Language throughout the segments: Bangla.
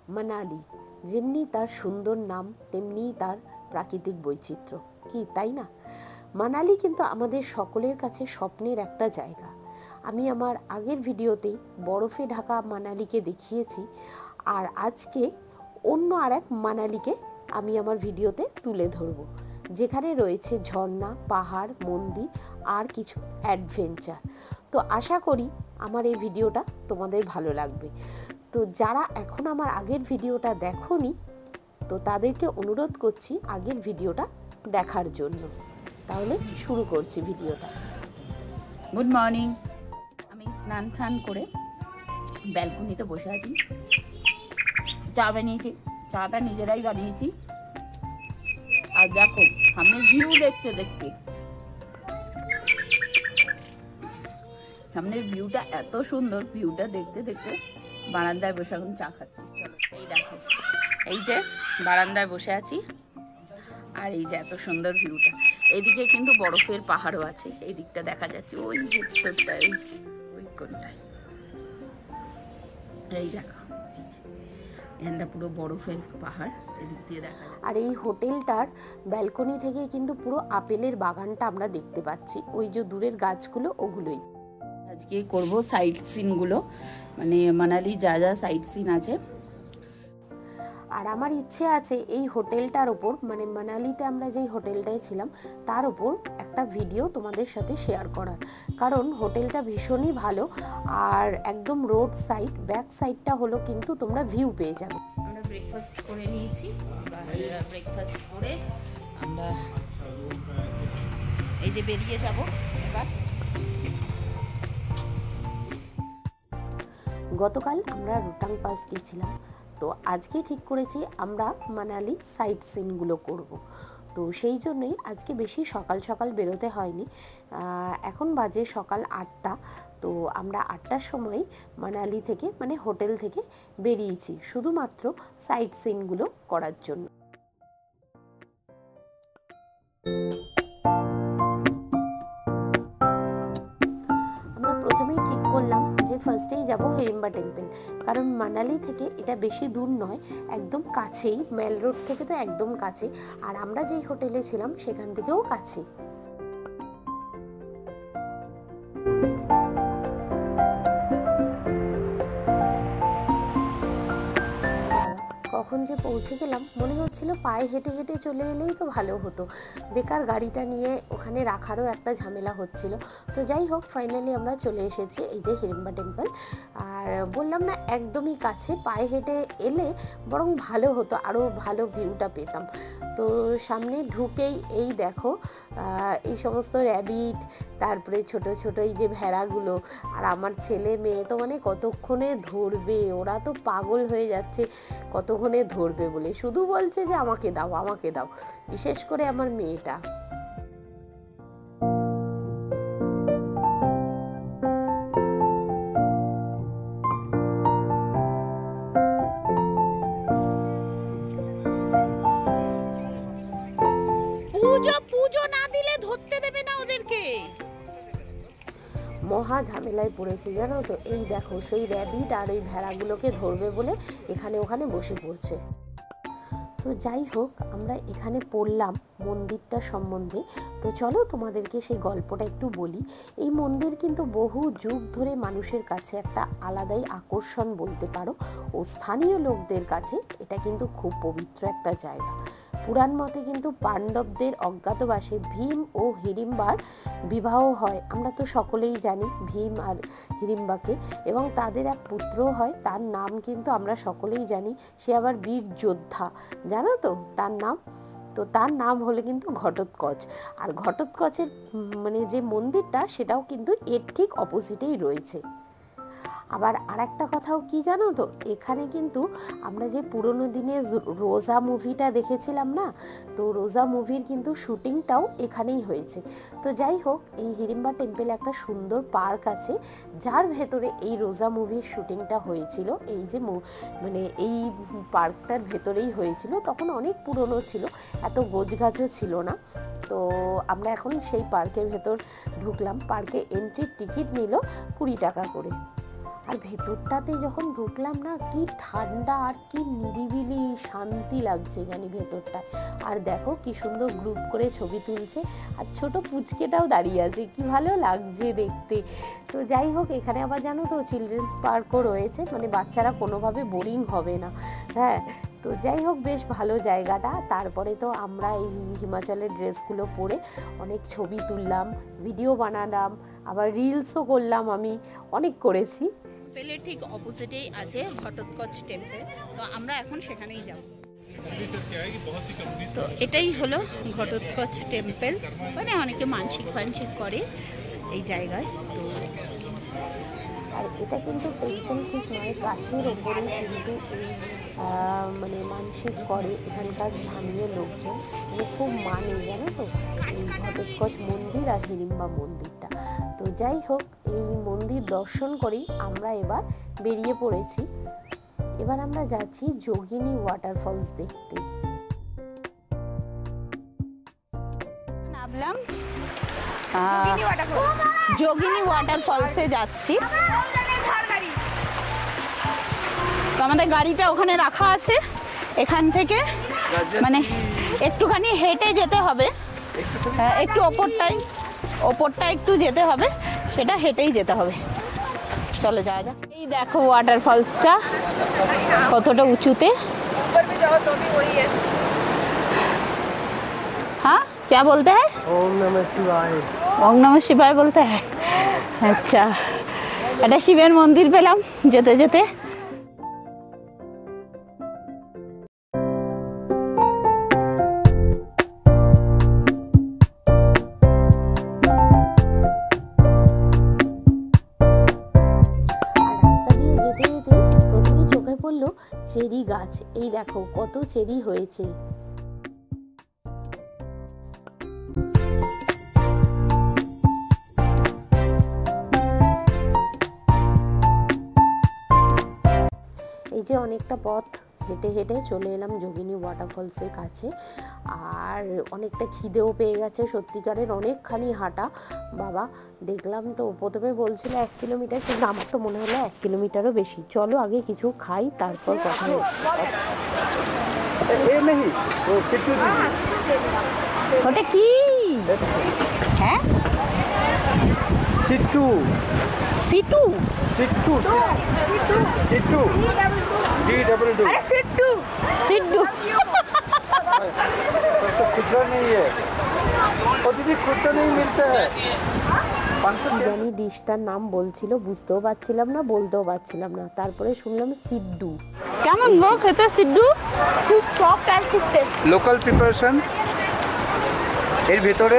মানালি, যেমনি তার সুন্দর নাম তেমনি তার প্রাকৃতিক বৈচিত্র্য, কি তাই না? মানালি কিন্তু আমাদের সকলের কাছে স্বপ্নের একটা জায়গা। আমি আমার আগের ভিডিওতেই বরফে ঢাকা মানালিকে দেখিয়েছি, আর আজকে অন্য আর এক মানালিকে আমি আমার ভিডিওতে তুলে ধরব, যেখানে রয়েছে ঝর্ণা, পাহাড়, মন্দির আর কিছু অ্যাডভেঞ্চার। তো আশা করি আমার এই ভিডিওটা তোমাদের ভালো লাগবে। তো যারা এখন আমার আগের ভিডিওটা দেখোনি, তো তাদেরকে অনুরোধ করছি আগের ভিডিওটা দেখার জন্য। তাহলে শুরু করছি ভিডিওটা। Good morning. আমি স্নান করে ব্যালকনিতে বসে আছি, চা বানিয়েছি, চাটা নিজেরাই বানিয়েছি। আর দেখো সামনে ভিউ দেখতে সামনের ভিউটা এত সুন্দর, ভিউটা দেখতে বারান্দায় বসে এখন চা খাচ্ছি। চলো, এই দেখো, এই যে বারান্দায় বসে আছি, আর এই যে এত সুন্দর ভিউটা। এইদিকে কিন্তু বরফের পাহাড়ও আছে, এই দিকটা দেখা যাচ্ছে, ওই ভেতরটায়, ওই কোনটায়, এই দেখো, এখানটা পুরো বরফের পাহাড়, এদিক দিয়ে দেখা যায়। আর এই হোটেলটার ব্যালকনি থেকে কিন্তু পুরো আপেলের বাগানটা আমরা দেখতে পাচ্ছি, ওই যে দূরের গাছগুলো ওগুলোই। আজকে করব সাইট সিনগুলো, মানে মানালি যা যা সাইট সিন আছে। আর আমার ইচ্ছে আছে এই হোটেলটার ওপর, মানে মানালিতে আমরা যেই হোটেলটায় ছিলাম তার ওপর একটা ভিডিও তোমাদের সাথে শেয়ার করার, কারণ হোটেলটা ভীষণই ভালো। আর একদম রোড সাইড, ব্যাক সাইডটা হলো কিন্তু তোমরা ভিউ পেয়ে যাবে। আমরা ব্রেকফাস্ট করে নিয়েছি, ব্রেকফাস্ট করে আমরা এই যে বেরিয়ে যাব এবার। গতকাল আমরা রোটাং পাস গেছিলাম, তো আজকে ঠিক করেছি আমরা মানালি সাইট সিনগুলো করব। তো সেই জন্যই আজকে বেশি সকাল সকাল বেরোতে হয়নি। এখন বাজে সকাল 8টা। তো আমরা 8টার সময় মানালি থেকে, মানে হোটেল থেকে বেরিয়েছি শুধুমাত্র সাইট সিনগুলো করার জন্য। আমরা প্রথমেই ঠিক করলাম যে ফার্স্টেই যাব হিড়িম্বা টেম্পল, কারণ মানালি থেকে এটা বেশি দূর নয়, একদম কাছেই, মেল রোড থেকে তো একদম কাছে, আর আমরা যেই হোটেলে ছিলাম সেখান থেকেও কাছে। কখন যে পৌঁছে গেলাম, মনে হচ্ছিল পায়ে হেঁটে হেঁটে চলে এলেই তো ভালো হতো, বেকার গাড়িটা নিয়ে ওখানে রাখারও একটা ঝামেলা হচ্ছিল। তো যাই হোক, ফাইনালি আমরা চলে এসেছি এই যে হিড়িম্বা টেম্পল। আর বললাম না, একদমই কাছে, পায়ে হেঁটে এলে বরং ভালো হতো, আরও ভালো ভিউটা পেতাম। তো সামনে ঢুকেই এই দেখো এই সমস্ত র্যাবিট, তারপরে ছোট ছোট এই যে ভেড়াগুলো, আর আমার ছেলে মেয়ে তো মানে কতক্ষণে ধরবে, ওরা তো পাগল হয়ে যাচ্ছে কতক্ষণে ধরবে বলে, শুধু বলছে যে আমাকে দাও আমাকে দাও, বিশেষ করে আমার মেয়েটা। পুজো না দিলে ধরতে দেবে না ওদেরকে, মহা ঝামেলায় পড়েছে জানো তো। এই দেখো সেই র্যাবিট আর এই ভেড়াগুলোকে ধরবে বলে এখানে ওখানে বসে পড়ছে। তো যাই হোক, আমরা এখানে পড়লাম মন্দিরটা সম্বন্ধে। তো চলো তোমাদেরকে সেই গল্পটা একটু বলি। এই মন্দির কিন্তু বহু যুগ ধরে মানুষের কাছে একটা আলাদাই আকর্ষণ বলতে পারো, ও স্থানীয় লোকদের কাছে এটা কিন্তু খুব পবিত্র একটা জায়গা। পুরাণ মতে কিন্তু পাণ্ডবদের অজ্ঞাতবাসে ভীম ও হিড়িম্বার বিবাহ হয়, আমরা তো সকলেই জানি ভীম আর হিড়িম্বাকে, এবং তাদের এক পুত্রও হয়, তার নাম কিন্তু আমরা সকলেই জানি, সে আবার বীর যোদ্ধা, জানো তো তার নাম। তো তার নাম হলো কিন্তু ঘটোৎকচ। আর ঘটোৎকচের মানে যে মন্দিরটা, সেটাও কিন্তু এর ঠিক অপোজিটেই রয়েছে। আবার আরেকটা কথাও কি জানো তো, এখানে কিন্তু আমরা যে পুরোনো দিনে রোজা মুভিটা দেখেছিলাম না, তো রোজা মুভির কিন্তু শুটিংটাও এখানেই হয়েছে। তো যাই হোক, এই হিড়িম্বা টেম্পলে একটা সুন্দর পার্ক আছে, যার ভেতরে এই রোজা মুভির শুটিংটা হয়েছিল। এই যে মানে এই পার্কটার ভেতরেই হয়েছিল, তখন অনেক পুরনো ছিল, এত গোছগাছও ছিল না। তো আমরা এখন সেই পার্কের ভেতর ঢুকলাম। পার্কে এন্ট্রির টিকিট নিল 20 টাকা করে। আর ভেতরটাতে যখন ঢুকলাম না, কি ঠান্ডা আর কি নিরিবিলি শান্তি লাগছে জানি ভেতরটায়। আর দেখো কি সুন্দর গ্রুপ করে ছবি তুলছে, আর ছোট পুচকেটাও দাঁড়িয়ে আছে, কি ভালো লাগছে দেখতে। তো যাই হোক, এখানে আবার জানো তো চিলড্রেন্স পার্কও রয়েছে, মানে বাচ্চারা কোনোভাবে বোরিং হবে না। হ্যাঁ, তো যাই হোক, বেশ ভালো জায়গাটা। তারপরে তো আমরা এই হিমাচলের ড্রেসগুলো পরে অনেক ছবি তুললাম, ভিডিও বানালাম, আবার রিলসও করলাম, আমি অনেক করেছি। টেম্পেলের ঠিক অপোজিটেই আছে ঘটোৎকচ টেম্পল, তো আমরা এখন সেখানেই যাব। তো এটাই হলো ঘটোৎকচ টেম্পল, মানে অনেকে মানসিক করে এই জায়গায়। তো আর এটা কিন্তু টেম্পল ঠিক নয়, গাছের ওপরেই কিন্তু এই মানে মানসিক করে এখানকার স্থানীয় লোকজন, মানে খুব মানে জানো তো এই ঘটোৎকচ মন্দির আর হিড়িম্বা মন্দিরটা। তো যাই হোক, এই মন্দির দর্শন করেই আমরা এবার বেরিয়ে পড়েছি। এবার আমরা যাচ্ছি যোগিনী ওয়াটারফলস দেখতে। নামলাম যোগিনী ওয়াটারফলসে যাচ্ছি। তো আমাদের গাড়িটা ওখানে রাখা আছে, এখান থেকে মানে একটুখানি হেঁটে যেতে হবে, একটু ওপরটা একটু যেতে হবে, সেটা হেঁটেই যেতে হবে। চলো যাওয়া যাক। এই দেখো ওয়াটারফলসটা কতটা উঁচুতে। हाँ क्या बोलते हैं? ओम नमः शिवाय। ओम नमः शिवाय बोलते हैं। अच्छा, এটা শিবের মন্দির পেলাম যেতে যেতে। চেরি গাছ, এই দেখো কত চেরি হয়েছে। এই যে অনেকটা পথ হেঁটে হেঁটে চলে এলাম যোগিনী ওয়াটারফলসের কাছে। আর অনেকটা খিদেও পেয়ে গেছে, সত্যিকারের অনেকখানি হাঁটা বাবা। দেখলাম তো প্রথমে বলছিল 1 কিলোমিটার, কিন্তু আমার তো মনে হলো 1 কিলোমিটারও বেশি। চলো আগে কিছু খাই, তারপর কথা হবে। ওটা কি? হ্যাঁ, সিট্টু সিটু সিট্টু সিট্টু DWD। अरे सिट्टू सिट्टू तो खुदरा नहीं है, और दीदी खुदरा नहीं मिलता है। জানি ডিশটার নাম বলছিল, বুঝতেও পারছিলাম না, বলতেও পারছিলাম না। তারপরে শুনলাম সিড্ডু। কেমন গো খেতে সিড্ডু? খুব সফট আর খুব টেস্ট। লোকাল প্রিপারেশন, এর ভেতরে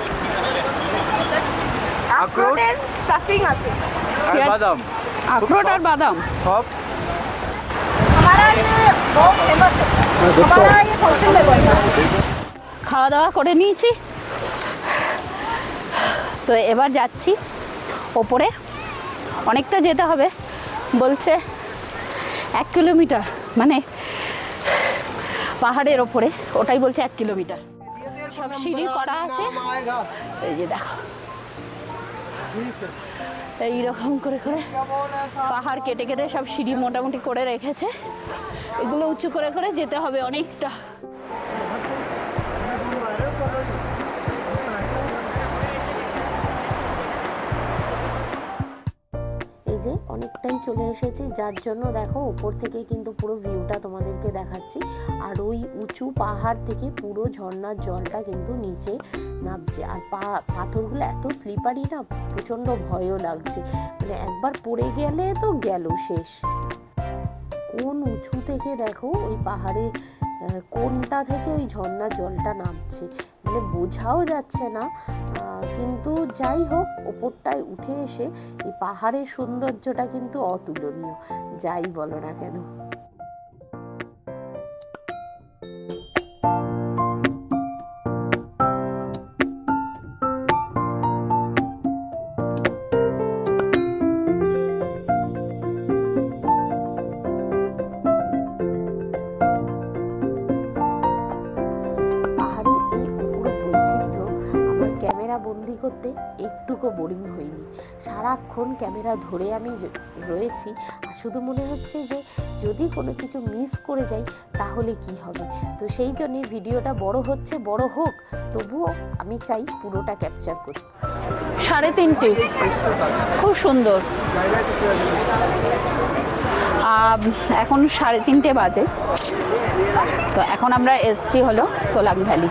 আখরোটের স্টাফিং আছে আর বাদাম, আখরোট আর বাদাম সব। খাওয়া দাওয়া করে নিয়েছি, তো এবার যাচ্ছি ওপরে। অনেকটা যেতে হবে বলছে, 1 কিলোমিটার, মানে পাহাড়ের ওপরে, ওটাই বলছে 1 কিলোমিটার। সব সিঁড়ি করা আছে, এই যে দেখো এইরকম করে করে পাহাড় কেটে কেটে সব সিঁড়ি মোটামুটি করে রেখেছে। এগুলো উঁচু করে করে যেতে হবে অনেকটা। এই যে অনেকটাই চলে এসেছি, যার জন্য দেখো উপর থেকে কিন্তু পুরো ভিউটা তোমাদেরকে দেখাচ্ছি। আর ওই উঁচু পাহাড় থেকে পুরো ঝর্ণার জলটা কিন্তু নিচে নামছে। আর পাথরগুলো এত স্লিপারি না, প্রচণ্ড ভয়ও লাগছে, মানে একবার পড়ে গেলে তো গেল শেষ। কোন উঁচু থেকে দেখো ওই পাহাড়ে কোনটা থেকে ওই ঝর্ণার জলটা নামছে, মানে বোঝাও যাচ্ছে না। কিন্তু যাই হোক, ওপরটায় উঠে এসে এই পাহাড়ের সৌন্দর্যটা কিন্তু অতুলনীয়, যাই বলো না কেন। বন্দি করতে একটু একটুকু বোরিং হইনি। সারাক্ষণ ক্যামেরা ধরে আমি রয়েছি, আর শুধু মনে হচ্ছে যে যদি কোনো কিছু মিস করে যাই তাহলে কি হবে। তো সেই জন্যই ভিডিওটা বড় হচ্ছে, বড় হোক, তবুও আমি চাই পুরোটা ক্যাপচার করতে। 3:30, খুব সুন্দর। এখন 3:30 বাজে। তো এখন আমরা এসছি হলো সোলাং ভ্যালি।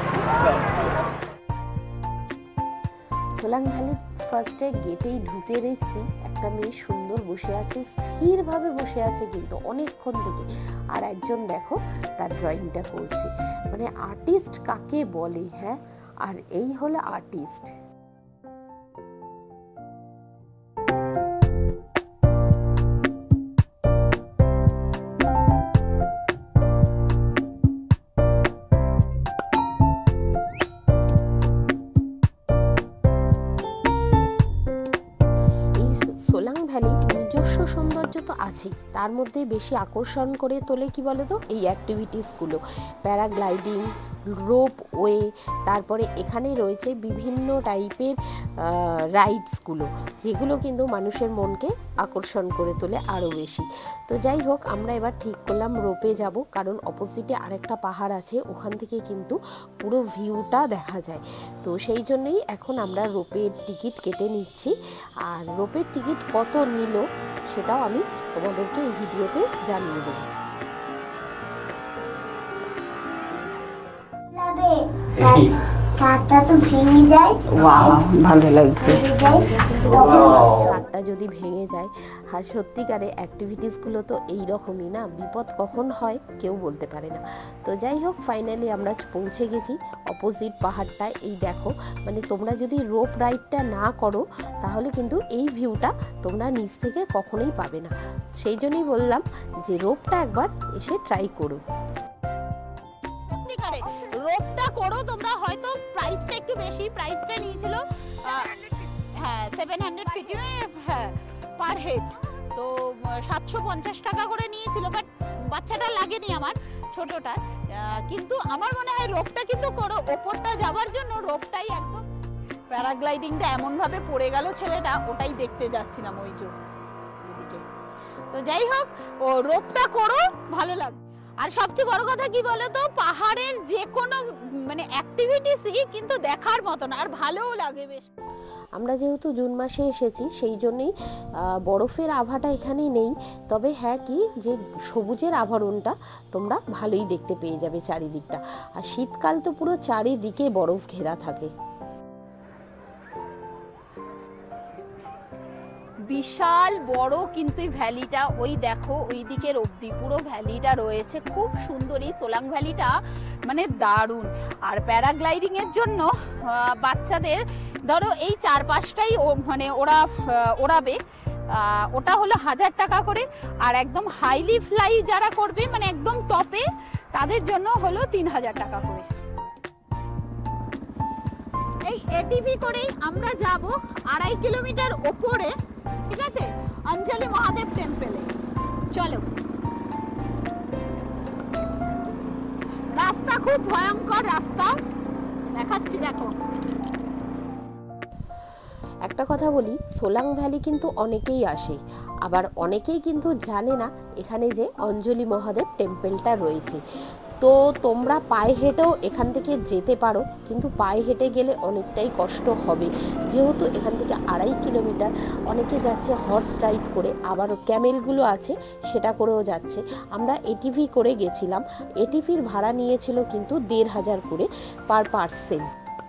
সোলাং ভ্যালির ফার্স্টে গেটেই ঢুকে দেখছি একটা মেয়ে সুন্দর বসে আছে, স্থিরভাবে বসে আছে কিন্তু অনেকক্ষণ থেকে। আর একজন দেখো তার ড্রয়িংটা করছে, মানে আর্টিস্ট কাকে বলে, হ্যাঁ, আর এই হলো আর্টিস্ট। সোলাং ভ্যালি নিজস্ব সৌন্দর্য তো আছেই, তার মধ্যে বেশি আকর্ষণ করে তোলে কি বলে তো এই অ্যাক্টিভিটিসগুলো, প্যারাগ্লাইডিং, রোপওয়ে, তারপরে এখানে রয়েছে বিভিন্ন টাইপের রাইডসগুলো, যেগুলো কিন্তু মানুষের মনকে আকর্ষণ করে তোলে আরও বেশি। তো যাই হোক, আমরা এবার ঠিক করলাম রোপে যাব, কারণ অপোজিটে আরেকটা পাহাড় আছে, ওখান থেকে কিন্তু পুরো ভিউটা দেখা যায়। তো সেই জন্যই এখন আমরা রোপের টিকিট কেটে নিচ্ছি। আর রোপের টিকিট কত নিল সেটাও আমি তোমাদেরকে এই ভিডিওতে জানিয়ে দেবো। ছাদটা তো ভেঙে যায়, ভালো লাগছে। ছাদটা যদি ভেঙে যায়, আর সত্যিকারে অ্যাক্টিভিটিসগুলো তো এইরকমই না, বিপদ কখন হয় কেউ বলতে পারে না। তো যাই হোক, ফাইনালি আমরা পৌঁছে গেছি অপোজিট পাহাড়টায়। এই দেখো, মানে তোমরা যদি রোপ রাইডটা না করো তাহলে কিন্তু এই ভিউটা তোমরা নিচ থেকে কখনোই পাবে না। সেই জন্যই বললাম যে রোপটা একবার এসে ট্রাই করো। রোপটা করো তোমরা, হয়তো প্রাইসটা একটু বেশি, প্রাইসটা নিয়েছিল হ্যাঁ 750 হ্যাঁ পার হেড, তো 750 টাকা করে নিয়েছিল। বাট বাচ্চাটা লাগেনি আমার, ছোটটার। কিন্তু আমার মনে হয় রোপটা কিন্তু করো, ওপরটা যাওয়ার জন্য রোপটাই একদম। প্যারাগ্লাইডিংটা এমনভাবে পড়ে গেল ছেলেটা, ওটাই দেখতে যাচ্ছিলাম ওই ওইদিকে। তো যাই হোক, ও রোপটা করো, ভালো লাগবে। আর সবচেয়ে বড় কথা কি বলতো, পাহাড়ের যে কোনো মানে অ্যাক্টিভিটিসই কিন্তু দেখার মতন, আর ভালোও লাগে বেশ। আমরা যেহেতু জুন মাসে এসেছি, সেই জন্যই বরফের আভাটা এখানে নেই, তবে হ্যাঁ কি যে সবুজের আভরণটা তোমরা ভালোই দেখতে পেয়ে যাবে চারিদিকটা। আর শীতকাল তো পুরো চারিদিকে বরফ ঘেরা থাকে। বিশাল বড় কিন্তু এই ভ্যালিটা, ওই দেখো ওই দিকের অবধি পুরো ভ্যালিটা রয়েছে, খুব সুন্দর এই সোলাং ভ্যালিটা, মানে দারুণ। আর প্যারাগ্লাইডিং এর জন্য বাচ্চাদের ধরো এই 4-5টাই মানে ওরা ওড়াবে, ওটা হলো 1000 টাকা করে। আর একদম হাইলি ফ্লাই যারা করবে, মানে একদম টপে, তাদের জন্য হলো 3000 টাকা করে। এই এটিভি করেই আমরা যাব 2.5 কিলোমিটার ওপরে, ঠিক আছে, অঞ্জলি মহাদেব টেম্পলে। চলো, রাস্তা খুব ভয়ঙ্কর রাস্তা, দেখাচ্ছি দেখো। একটা কথা বলি, সোলাং ভ্যালি কিন্তু অনেকেই আসে, আবার অনেকেই কিন্তু জানে না এখানে যে অঞ্জলি মহাদেব টেম্পলটা রয়েছে। তো তোমরা পায়ে হেঁটেও এখান থেকে যেতে পারো, কিন্তু পায়ে হেঁটে গেলে অনেকটাই কষ্ট হবে, যেহেতু এখান থেকে 2.5 কিলোমিটার। অনেকে যাচ্ছে হর্স রাইড করে, আবার ক্যামেলগুলো আছে সেটা করেও যাচ্ছে। আমরা এটিভি করে গেছিলাম, এটিভির ভাড়া নিয়েছিল কিন্তু 1500 করে পার পার্সন।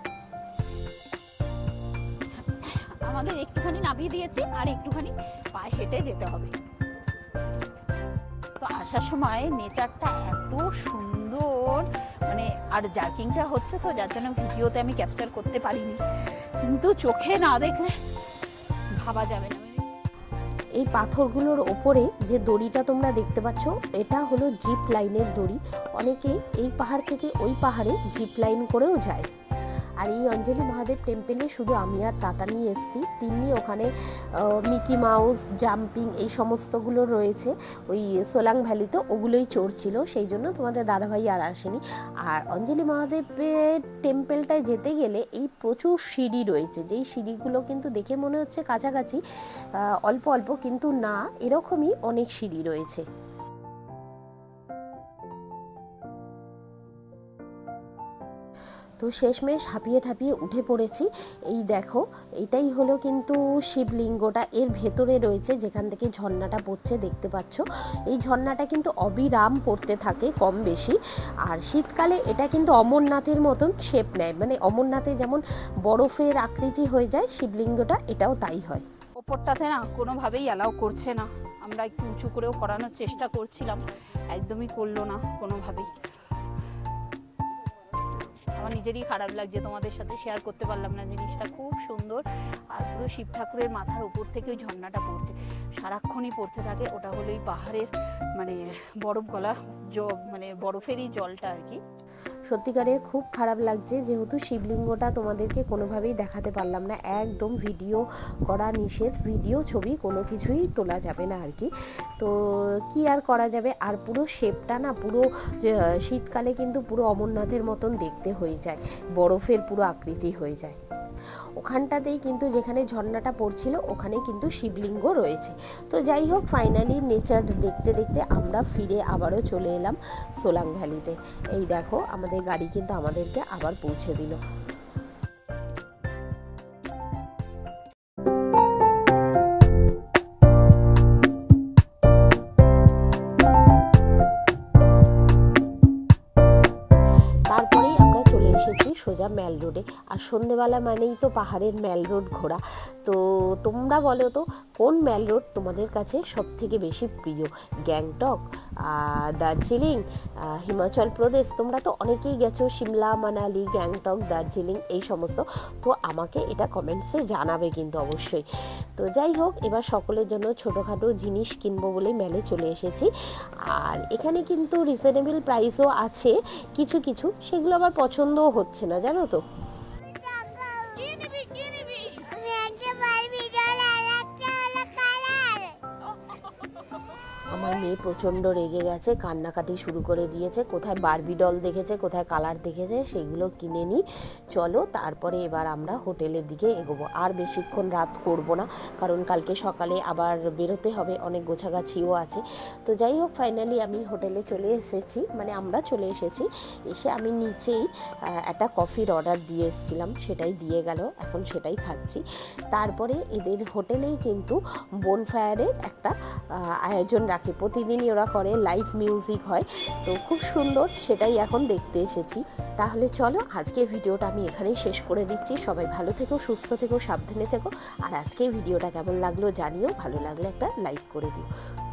আমাদের একটুখানি নামিয়ে দিয়েছি, আর একটুখানি পায়ে হেঁটে যেতে হবে। তো আসার সময় নেচারটা এত সুন্দর, মানে আর জার্কিংটা হচ্ছে তো, যার জন্য ভিডিওতে আমি ক্যাপচার করতে পারিনি, কিন্তু চোখে না দেখলে ভাবা যাবে না। এই পাথরগুলোর ওপরে যে দড়িটা তোমরা দেখতে পাচ্ছ, এটা হলো জিপ লাইনের দড়ি। অনেকে এই পাহাড় থেকে ওই পাহাড়ে জিপ লাইন করেও যায়। আর এই অঞ্জলি মহাদেব টেম্পেলে শুধু আমি আর তাতা নিয়ে এসেছি, তিনি ওখানে মিকি মাউস, জাম্পিং এই সমস্তগুলো রয়েছে ওই সোলাং ভ্যালিতে, ওগুলোই চড়ছিল, সেই জন্য তোমাদের দাদাভাই আর আসেনি। আর অঞ্জলি মহাদেবের টেম্পেলটায় যেতে গেলে এই প্রচুর সিঁড়ি রয়েছে, যেই সিঁড়িগুলো কিন্তু দেখে মনে হচ্ছে কাছাকাছি অল্প অল্প, কিন্তু না, এরকমই অনেক সিঁড়ি রয়েছে। তো শেষমেশ হাঁপিয়ে ঠাপিয়ে উঠে পড়েছি। এই দেখো, এটাই হলো কিন্তু শিবলিঙ্গটা, এর ভেতরে রয়েছে যেখান থেকে ঝর্ণাটা পড়ছে দেখতে পাচ্ছ। এই ঝর্ণাটা কিন্তু অবিরাম পড়তে থাকে কম বেশি। আর শীতকালে এটা কিন্তু অমরনাথের মতন শেপ নেয়, মানে অমরনাথে যেমন বরফের আকৃতি হয়ে যায় শিবলিঙ্গটা, এটাও তাই হয়। ওপরটাতে না কোনোভাবেই অ্যালাউ করছে না, আমরা একটু উঁচু করেও করানোর চেষ্টা করছিলাম, একদমই করলো না কোনোভাবেই। আমার নিজেরই খারাপ লাগছে, তোমাদের সাথে শেয়ার করতে পারলাম না। জিনিসটা খুব সুন্দর, আর পুরো শিব ঠাকুরের মাথার উপর থেকে ওই ঝর্ণাটা পড়ছে, সারাক্ষণই পড়তে থাকে। ওটা হলো এই পাহাড়ের মানে বরফ গলা মানে বরফেরই জলটা আর কি। সত্যিকারের খুব খারাপ লাগছে, যেহেতু শিবলিঙ্গটা তোমাদেরকে কোনোভাবেই দেখাতে পারলাম না, একদম ভিডিও করা নিষেধ, ভিডিও ছবি কোনো কিছুই তোলা যাবে না আর কি। তো কি আর করা যাবে। আর পুরো শেপটা না পুরো শীতকালে কিন্তু পুরো অমরনাথের মতন দেখতে হয়ে যায়, বরফের পুরো আকৃতি হয়ে যায়। ওখানটাতেই কিন্তু যেখানে ঝর্ণাটা পড়ছিল ওখানে কিন্তু শিবলিঙ্গ রয়েছে। তো যাই হোক, ফাইনালি নেচার দেখতে দেখতে আমরা ফিরে আবারও চলে এলাম সোলাং ভ্যালিতে। এই দেখো, আমাদের গাড়ি কিন্তু আমাদেরকে আবার পৌঁছে দিল। তারপরেই আমরা চলে এসেছি সোজা ম্যাল রোডে। আর সন্ধেবেলা মানেই তো পাহাড়ের ম্যাল রোড ঘোরা। তো তোমরা বলো তো কোন ম্যাল রোড তোমাদের কাছে সব থেকে বেশি প্রিয়? গ্যাংটক, দার্জিলিং, হিমাচল প্রদেশ? তোমরা তো অনেকেই গেছো সিমলা, মানালি, গ্যাংটক, দার্জিলিং এই সমস্ত। তো আমাকে এটা কমেন্টসে জানাবে কিন্তু অবশ্যই। তো যাই হোক, এবার সকলের জন্য ছোটোখাটো জিনিস কিনবো বলে মেলে চলে এসেছি। আর এখানে কিন্তু রিজনেবল প্রাইসও আছে কিছু কিছু, সেগুলো আবার পছন্দও হচ্ছে না, জানো তো। আমার মেয়ে প্রচণ্ড রেগে গেছে, কান্নাকাটি শুরু করে দিয়েছে, কোথায় বারবি ডল দেখেছে, কোথায় কালার দেখেছে, সেইগুলো কিনে নিই। চলো তারপরে এবার আমরা হোটেলের দিকে এগোবো। আর বেশিক্ষণ রাত করব না, কারণ কালকে সকালে আবার বেরোতে হবে, অনেক গোছাগাছিও আছে। তো যাই হোক, ফাইনালি আমি হোটেলে চলে এসেছি, মানে আমরা চলে এসেছি। এসে আমি নিচেই একটা কফির অর্ডার দিয়ে এসেছিলাম, সেটাই দিয়ে গেল, এখন সেটাই খাচ্ছি। তারপরে এদের হোটেলেই কিন্তু বোনফায়ারের একটা আয়োজন রাখে, প্রতিদিনই ওরা করে, লাইভ মিউজিক হয়, তো খুব সুন্দর, সেটাই এখন দেখতে এসেছি। তাহলে চলো আজকে ভিডিওটা আমি এখানেই শেষ করে দিচ্ছি। সবাই ভালো থেকো, সুস্থ থেকো, সাবধানে থেকো। আর আজকে ভিডিওটা কেমন লাগলো জানিও, ভালো লাগলে একটা লাইক করে দিও।